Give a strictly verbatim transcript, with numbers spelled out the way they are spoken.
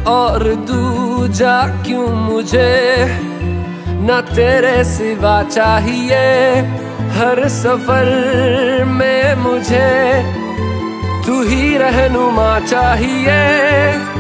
और दूजा क्यों मुझे न तेरे सिवा चाहिए। हर सफर में मुझे तू ही रहनुमा चाहिए।